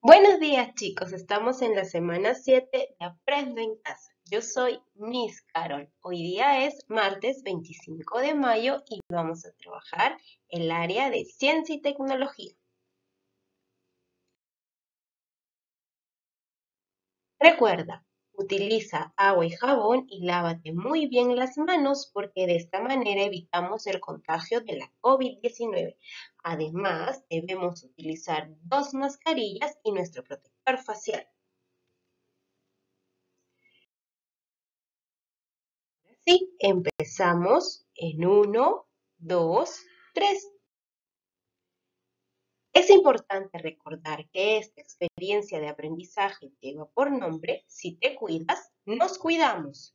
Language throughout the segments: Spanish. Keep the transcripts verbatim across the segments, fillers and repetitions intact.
Buenos días, chicos. Estamos en la semana siete de Aprendo en Casa. Yo soy Miss Carol. Hoy día es martes veinticinco de mayo y vamos a trabajar el área de ciencia y tecnología. Recuerda, utiliza agua y jabón y lávate muy bien las manos porque de esta manera evitamos el contagio de la COVID diecinueve. Además, debemos utilizar dos mascarillas y nuestro protector facial. Sí, empezamos en uno, dos, tres. Es importante recordar que esta experiencia de aprendizaje lleva por nombre Si te cuidas, nos cuidamos.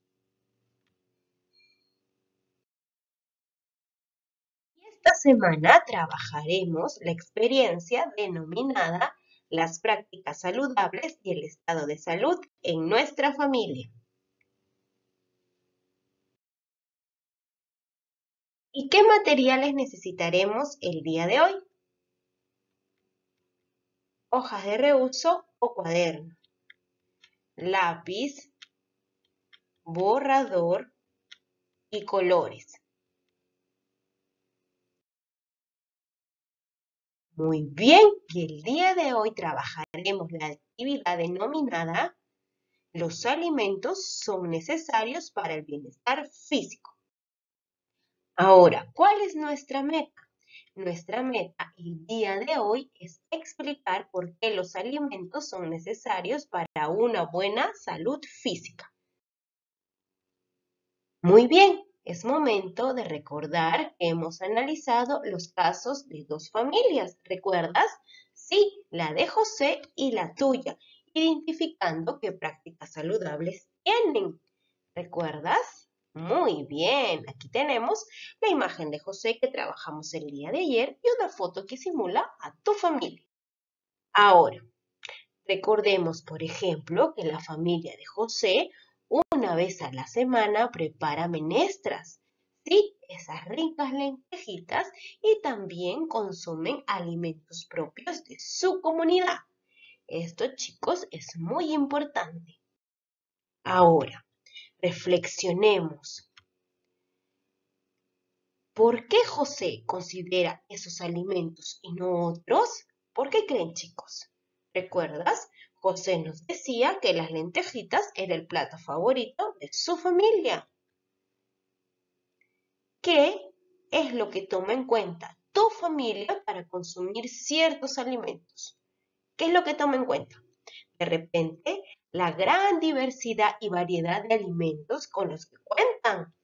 Y esta semana trabajaremos la experiencia denominada Las prácticas saludables y el estado de salud en nuestra familia. ¿Y qué materiales necesitaremos el día de hoy? Hojas de reuso o cuaderno, lápiz, borrador y colores. Muy bien, y el día de hoy trabajaremos la actividad denominada Los alimentos son necesarios para el bienestar físico. Ahora, ¿cuál es nuestra meta? Nuestra meta el día de hoy es explicar por qué los alimentos son necesarios para una buena salud física. Muy bien, es momento de recordar que hemos analizado los casos de dos familias. ¿Recuerdas? Sí, la de José y la tuya, identificando qué prácticas saludables tienen. ¿Recuerdas? Muy bien, aquí tenemos la imagen de José que trabajamos el día de ayer y una foto que simula a tu familia. Ahora, recordemos, por ejemplo, que la familia de José una vez a la semana prepara menestras, sí, esas ricas lentejitas, y también consumen alimentos propios de su comunidad. Esto, chicos, es muy importante. Ahora, reflexionemos. ¿Por qué José considera esos alimentos y no otros? ¿Por qué creen, chicos? ¿Recuerdas? José nos decía que las lentejitas era el plato favorito de su familia. ¿Qué es lo que toma en cuenta tu familia para consumir ciertos alimentos? ¿Qué es lo que toma en cuenta? De repente, la gran diversidad y variedad de alimentos con los que cuentan.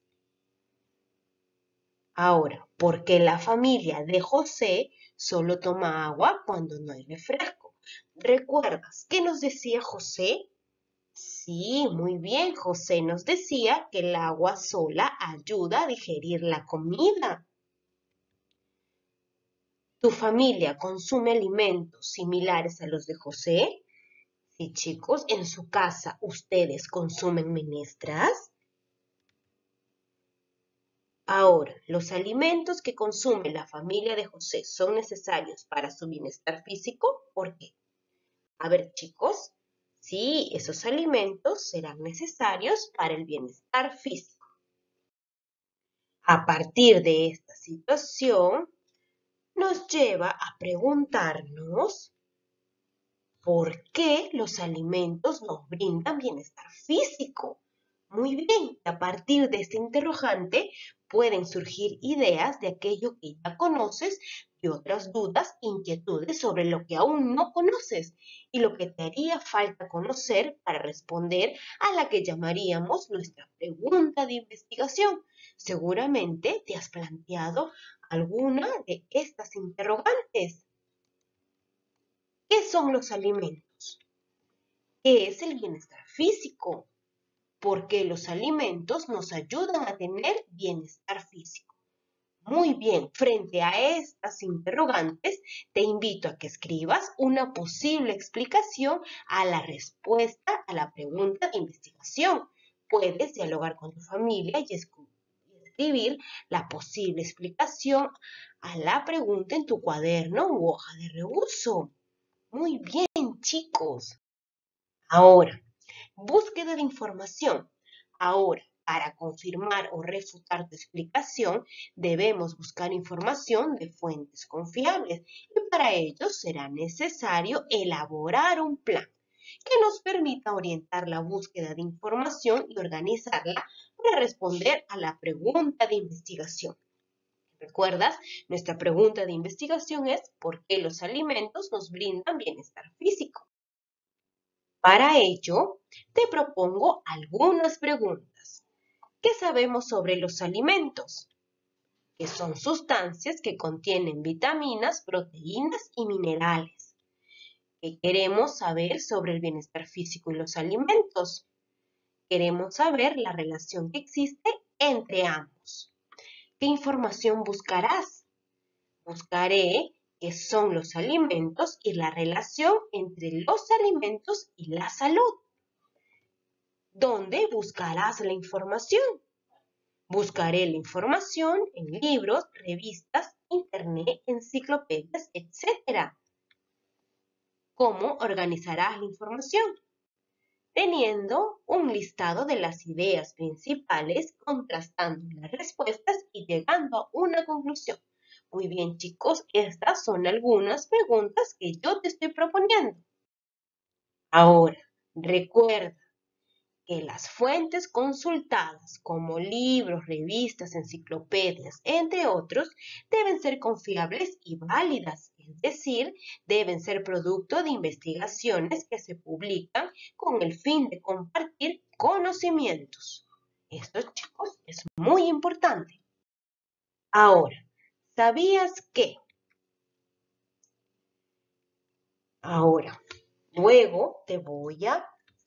Ahora, ¿por qué la familia de José solo toma agua cuando no hay refresco? ¿Recuerdas qué nos decía José? Sí, muy bien, José nos decía que el agua sola ayuda a digerir la comida. ¿Tu familia consume alimentos similares a los de José? Sí, chicos, ¿en su casa ustedes consumen menestras? Ahora, ¿los alimentos que consume la familia de José son necesarios para su bienestar físico? ¿Por qué? A ver, chicos, sí, esos alimentos serán necesarios para el bienestar físico. A partir de esta situación, nos lleva a preguntarnos ¿por qué los alimentos nos brindan bienestar físico? Muy bien, a partir de este interrogante pueden surgir ideas de aquello que ya conoces y otras dudas, inquietudes sobre lo que aún no conoces y lo que te haría falta conocer para responder a la que llamaríamos nuestra pregunta de investigación. Seguramente te has planteado alguna de estas interrogantes. ¿Qué son los alimentos? ¿Qué es el bienestar físico? ¿Por qué los alimentos nos ayudan a tener bienestar físico? Muy bien, frente a estas interrogantes, te invito a que escribas una posible explicación a la respuesta a la pregunta de investigación. Puedes dialogar con tu familia y escribir la posible explicación a la pregunta en tu cuaderno u hoja de reuso. Muy bien, bien, chicos. Ahora, búsqueda de información. Ahora, para confirmar o refutar tu explicación, debemos buscar información de fuentes confiables y para ello será necesario elaborar un plan que nos permita orientar la búsqueda de información y organizarla para responder a la pregunta de investigación. ¿Recuerdas? Nuestra pregunta de investigación es ¿por qué los alimentos nos brindan bienestar físico? Para ello, te propongo algunas preguntas. ¿Qué sabemos sobre los alimentos? Que son sustancias que contienen vitaminas, proteínas y minerales. ¿Qué queremos saber sobre el bienestar físico y los alimentos? Queremos saber la relación que existe entre ambos. ¿Qué información buscarás? Buscaré qué son los alimentos y la relación entre los alimentos y la salud. ¿Dónde buscarás la información? Buscaré la información en libros, revistas, internet, enciclopedias, etcétera. ¿Cómo organizarás la información? Teniendo un listado de las ideas principales, contrastando las respuestas y llegando a una conclusión. Muy bien, chicos, estas son algunas preguntas que yo te estoy proponiendo. Ahora, recuerda que las fuentes consultadas, como libros, revistas, enciclopedias, entre otros, deben ser confiables y válidas, es decir, deben ser producto de investigaciones que se publican con el fin de compartir conocimientos. Esto, chicos, es muy importante. Ahora, ¿sabías qué? Ahora, luego te voy a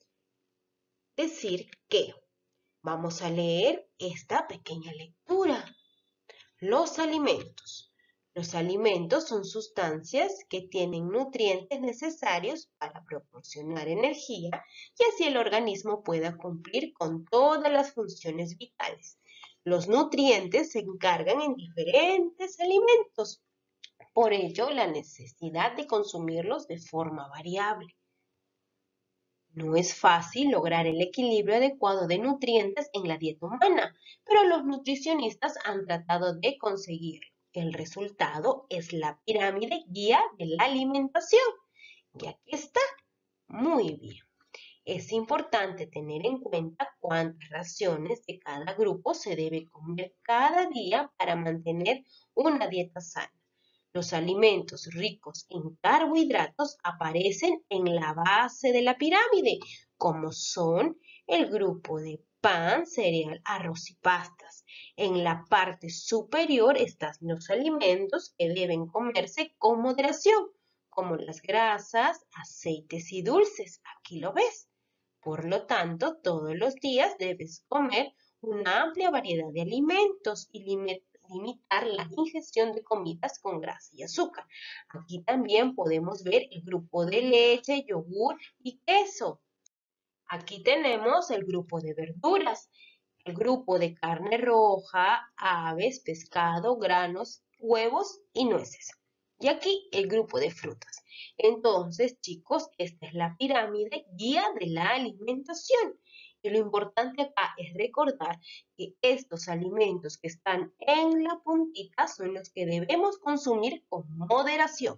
decir que vamos a leer esta pequeña lectura. Los alimentos. Los alimentos son sustancias que tienen nutrientes necesarios para proporcionar energía y así el organismo pueda cumplir con todas las funciones vitales. Los nutrientes se encargan en diferentes alimentos, por ello la necesidad de consumirlos de forma variable. No es fácil lograr el equilibrio adecuado de nutrientes en la dieta humana, pero los nutricionistas han tratado de conseguirlo. El resultado es la pirámide guía de la alimentación. Y aquí está. Muy bien. Es importante tener en cuenta cuántas raciones de cada grupo se debe comer cada día para mantener una dieta sana. Los alimentos ricos en carbohidratos aparecen en la base de la pirámide, como son el grupo de pan, cereal, arroz y pastas. En la parte superior están los alimentos que deben comerse con moderación, como las grasas, aceites y dulces. Aquí lo ves. Por lo tanto, todos los días debes comer una amplia variedad de alimentos y limitar limitar la ingestión de comidas con grasa y azúcar. Aquí también podemos ver el grupo de leche, yogur y queso. Aquí tenemos el grupo de verduras, el grupo de carne roja, aves, pescado, granos, huevos y nueces. Y aquí el grupo de frutas. Entonces, chicos, esta es la pirámide guía de la alimentación. Y lo importante acá es recordar que estos alimentos que están en la puntita son los que debemos consumir con moderación.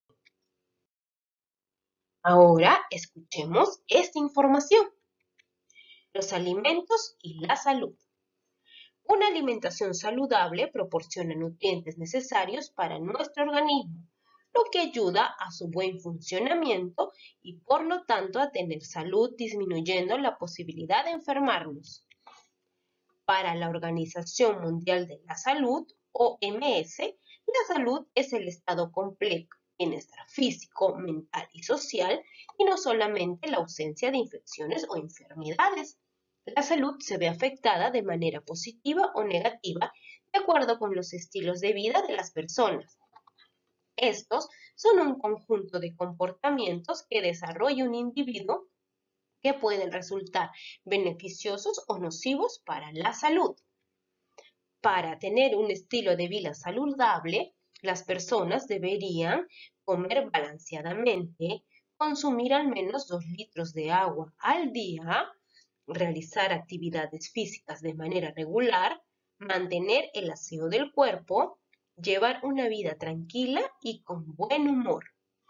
Ahora escuchemos esta información. Los alimentos y la salud. Una alimentación saludable proporciona nutrientes necesarios para nuestro organismo, lo que ayuda a su buen funcionamiento y por lo tanto a tener salud, disminuyendo la posibilidad de enfermarnos. Para la Organización Mundial de la Salud, O M S, la salud es el estado completo, bienestar físico, mental y social, y no solamente la ausencia de infecciones o enfermedades. La salud se ve afectada de manera positiva o negativa de acuerdo con los estilos de vida de las personas. Estos son un conjunto de comportamientos que desarrolla un individuo que pueden resultar beneficiosos o nocivos para la salud. Para tener un estilo de vida saludable, las personas deberían comer balanceadamente, consumir al menos dos litros de agua al día, realizar actividades físicas de manera regular, mantener el aseo del cuerpo, llevar una vida tranquila y con buen humor.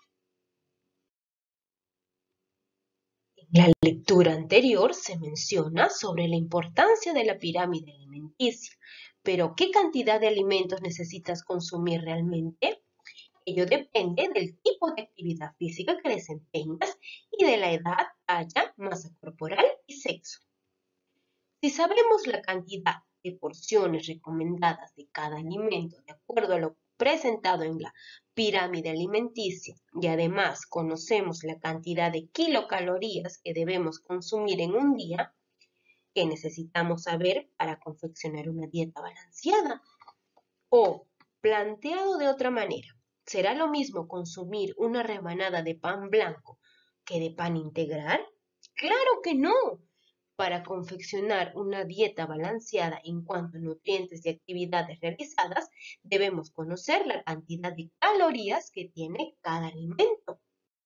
En la lectura anterior se menciona sobre la importancia de la pirámide alimenticia, pero ¿qué cantidad de alimentos necesitas consumir realmente? Ello depende del tipo de actividad física que desempeñas y de la edad, talla, masa corporal y sexo. Si sabemos la cantidad de porciones recomendadas de cada alimento de acuerdo a lo presentado en la pirámide alimenticia y además conocemos la cantidad de kilocalorías que debemos consumir en un día, ¿qué necesitamos saber para confeccionar una dieta balanceada? O, planteado de otra manera, ¿será lo mismo consumir una rebanada de pan blanco que de pan integral? ¡Claro que no! Para confeccionar una dieta balanceada en cuanto a nutrientes y actividades realizadas, debemos conocer la cantidad de calorías que tiene cada alimento.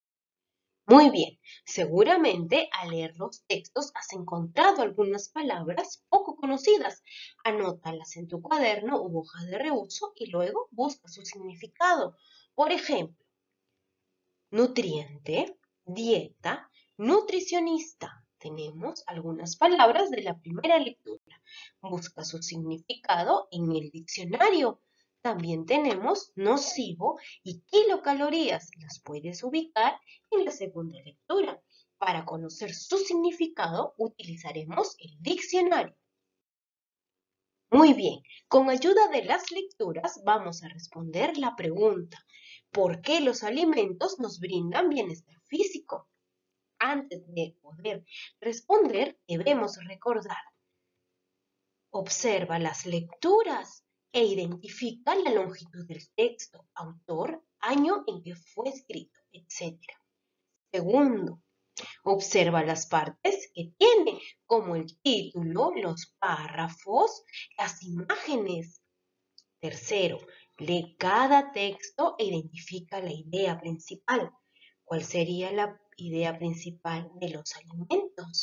Muy bien, seguramente al leer los textos has encontrado algunas palabras poco conocidas. Anótalas en tu cuaderno u hoja de reuso y luego busca su significado. Por ejemplo, nutriente, dieta, nutricionista. Tenemos algunas palabras de la primera lectura. Busca su significado en el diccionario. También tenemos nocivo y kilocalorías. Las puedes ubicar en la segunda lectura. Para conocer su significado utilizaremos el diccionario. Muy bien, con ayuda de las lecturas vamos a responder la pregunta: ¿por qué los alimentos nos brindan bienestar físico? Antes de poder responder, debemos recordar. Observa las lecturas e identifica la longitud del texto, autor, año en que fue escrito, etcétera. Segundo, observa las partes que tiene, como el título, los párrafos, las imágenes. Tercero, lee cada texto e identifica la idea principal. ¿Cuál sería la idea principal de los alimentos?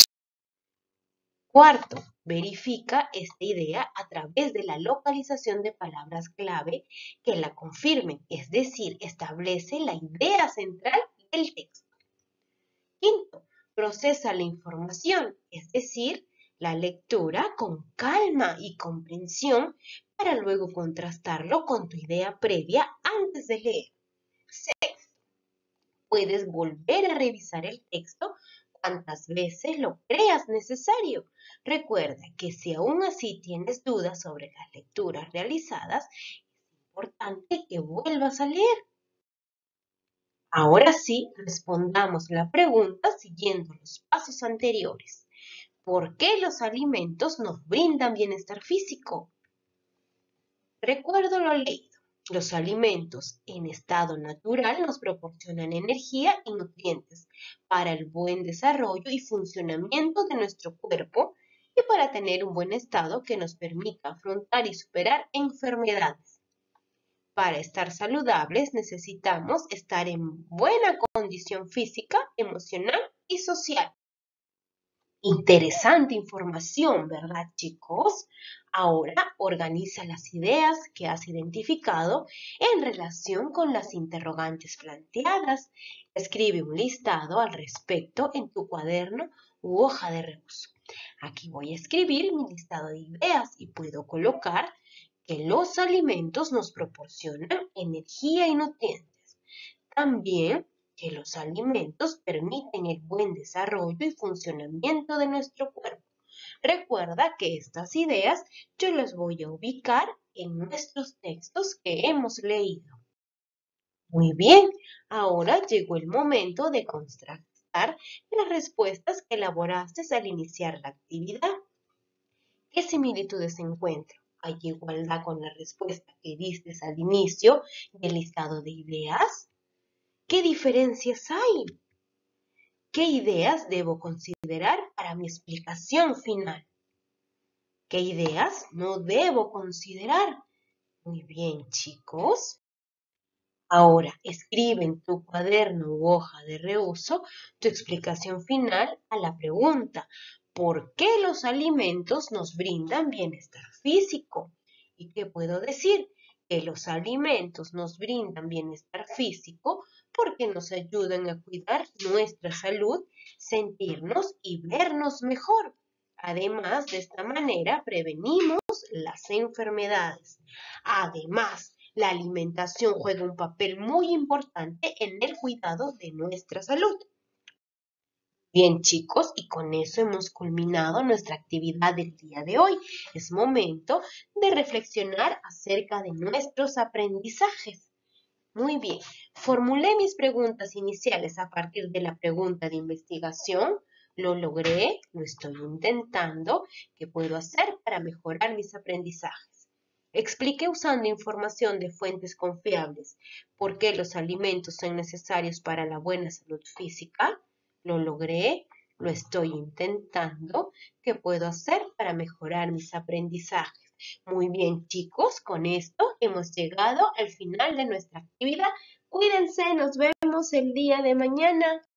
Cuarto, verifica esta idea a través de la localización de palabras clave que la confirmen, es decir, establece la idea central del texto. Quinto, procesa la información, es decir, la lectura con calma y comprensión para luego contrastarlo con tu idea previa antes de leer. Sexto, puedes volver a revisar el texto cuantas veces lo creas necesario. Recuerda que si aún así tienes dudas sobre las lecturas realizadas, es importante que vuelvas a leer. Ahora sí, respondamos la pregunta siguiendo los pasos anteriores. ¿Por qué los alimentos nos brindan bienestar físico? Recuerdo lo leído. Los alimentos en estado natural nos proporcionan energía y nutrientes para el buen desarrollo y funcionamiento de nuestro cuerpo y para tener un buen estado que nos permita afrontar y superar enfermedades. Para estar saludables necesitamos estar en buena condición física, emocional y social. Interesante información, ¿verdad, chicos? Ahora organiza las ideas que has identificado en relación con las interrogantes planteadas. Escribe un listado al respecto en tu cuaderno u hoja de reuso. Aquí voy a escribir mi listado de ideas y puedo colocar que los alimentos nos proporcionan energía y nutrientes. También que los alimentos permiten el buen desarrollo y funcionamiento de nuestro cuerpo. Recuerda que estas ideas yo las voy a ubicar en nuestros textos que hemos leído. Muy bien, ahora llegó el momento de contrastar las respuestas que elaboraste al iniciar la actividad. ¿Qué similitudes encuentro? ¿Hay igualdad con la respuesta que diste al inicio del listado de ideas? ¿Qué diferencias hay? ¿Qué ideas debo considerar para mi explicación final? ¿Qué ideas no debo considerar? Muy bien, chicos. Ahora, escribe en tu cuaderno u hoja de reuso tu explicación final a la pregunta: ¿por qué los alimentos nos brindan bienestar físico? ¿Y qué puedo decir? Que los alimentos nos brindan bienestar físico porque nos ayudan a cuidar nuestra salud, sentirnos y vernos mejor. Además, de esta manera prevenimos las enfermedades. Además, la alimentación juega un papel muy importante en el cuidado de nuestra salud. Bien, chicos, y con eso hemos culminado nuestra actividad del día de hoy. Es momento de reflexionar acerca de nuestros aprendizajes. Muy bien, formulé mis preguntas iniciales a partir de la pregunta de investigación. Lo logré, lo estoy intentando. ¿Qué puedo hacer para mejorar mis aprendizajes? Expliqué usando información de fuentes confiables por qué los alimentos son necesarios para la buena salud física. Lo logré, lo estoy intentando. ¿Qué puedo hacer para mejorar mis aprendizajes? Muy bien, chicos, con esto hemos llegado al final de nuestra actividad. Cuídense, nos vemos el día de mañana.